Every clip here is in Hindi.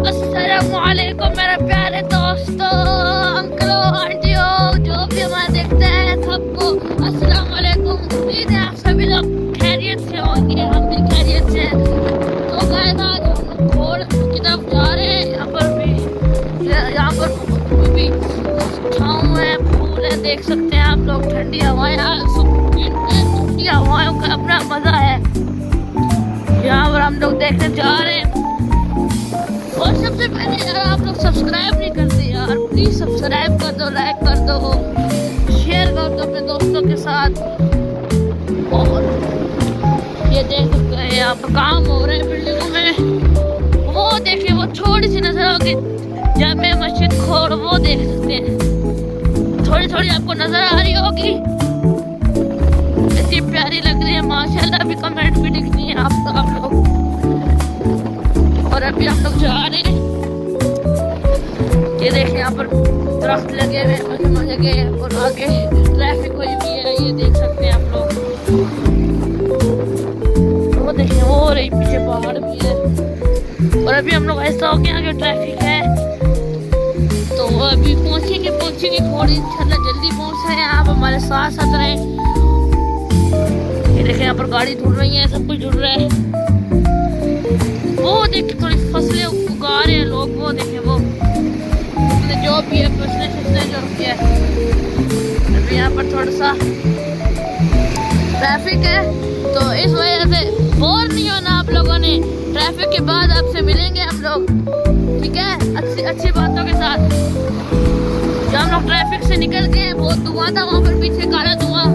अस्सलामुअलैकुम मेरे प्यारे दोस्तों, अंकलों, आंटियों, जो भी हमारे देखते हैं सबको अस्सलामुअलैकुम। उम्मीद है आप सभी लोग खैरियत से होंगे, हम भी खैरियत से। तो गाइस आज हम घोड़ की तरफ जा रहे हैं। यहाँ पर भी छाँव है, फूल है, देख सकते हैं आप लोग। ठंडी हवाएं, ठंडी हवाओं का अपना मजा है। यहाँ पर हम लोग देखने जा रहे हैं। और सबसे पहले यार आप लोग सब्सक्राइब नहीं करते यार, प्लीज सब्सक्राइब कर दो, लाइक कर दो, शेयर कर दो अपने दोस्तों के साथ। और ये देख सकते हैं यहाँ पर काम हो रहे हैं बिल्डिंगों में। वो देखिए, वो छोटी सी नजर होगी जामे मस्जिद खोड़, वो देख सकते हैं। थोड़ी थोड़ी आपको नजर आ रही होगी, इतनी प्यारी लग रही है माशाल्लाह। अभी कमेंट भी लिखनी है आप लोग। और अभी हम लोग जा रहे हैं। ये देखिए यहाँ पर दरख्त लगे हुए हैं मजे के, और आगे ट्रैफिक हुई भी है, ये देख सकते हैं आप लोग। वो देखिए, वो रही पीछे पहाड़ भी है। और अभी हम लोग ऐसा हो गया, आगे ट्रैफिक है तो अभी पहुंचेंगे थोड़ी इंशाल्लाह जल्दी पहुंच रहे हैं। आप हमारे साथ साथ रहे। ये देखिए यहाँ पर गाड़ी जुड़ रही है, सब कुछ जुड़ रहा है। वो देखिए थोड़ी फसलें उगा रहे हैं लोग, वो देखिए वो जो भी है फसलें जो भी है। अभी यहाँ पर थोड़ा सा ट्रैफिक है तो इस वजह से बोर नहीं होना आप लोगों ने। ट्रैफिक के बाद आपसे मिलेंगे हम लोग, ठीक है, अच्छी बातों के साथ। जब हम लोग ट्रैफिक से निकल के बहुत धुआं था वहाँ पर, पीछे काला धुआं।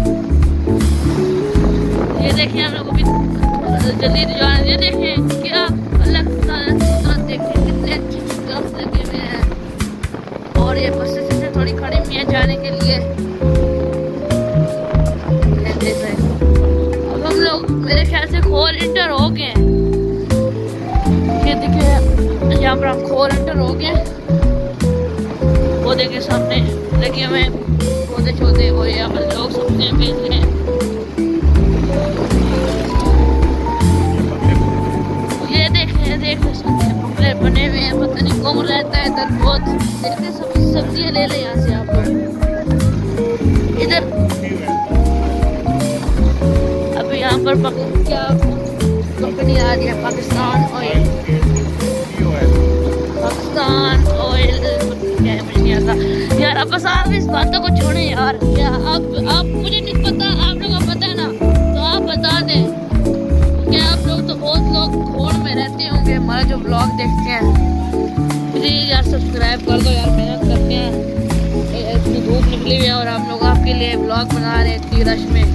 ये देखिए हम लोग जल्दी जाना। ये देखिए क्या अल्लाह ताला देखिए कितने अच्छे दरख्त लगे हुए हैं। और ये बसें से थोड़ी खड़ी हुई है जाने के लिए। अब हम लोग मेरे ख्याल से खोल इंटर हो गए। ये देखिए यहाँ पर हम खोल इंटर हो गए। वो देखिए सामने लगे हुए पौधे छोटे, वो यहाँ पर लोग सब्जियाँ बेच रहे हैं। देख सकते हैं बंगले बने हुए हैं, पता नहीं कौन रहता है इधर। बहुत देखते सब्जियां ले ले यहाँ से आप लोग। इधर अभी यहाँ पर क्या कंपनी आ रही है, पाकिस्तान ऑयल क्या मुझे नहीं आता यार। अब बस आप इस बातों को छोड़ें यार। क्या आप मुझे नहीं पता, आप लोगों को पता है ना तो आप बता दें। क्या आप लोग तो बहुत लोग घोड़ में रहते होंगे, हमारा जो ब्लॉग देखते हैं। प्लीज यार सब्सक्राइब कर दो यार, मेहनत करते हैं, इतनी धूप निकली हुई है और हम लोग आपके लिए ब्लॉग बना रहे हैं इतनी रश में।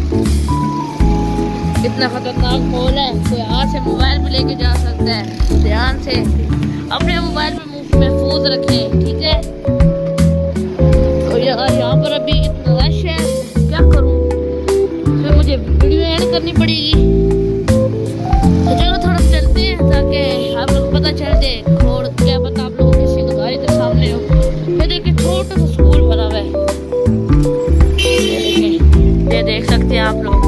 इतना खतरनाक माहौल है, कोई हाथ से मोबाइल भी लेके जा सकता है। ध्यान से अपने मोबाइल में महफूज रखें, ठीक है। तो यार यहाँ पर अभी इतना रश है, क्या करूँ, फिर मुझे वीडियो एड करनी पड़ेगी। तो चलो थोड़ा चलते हैं ताकि आप लोग पता चल जाए और क्या पता आप लोगों किसी को गाड़ी के सामने हो। ये देखिए छोटा सा स्कूल बना हुआ है, ये देख सकते हैं आप लोग।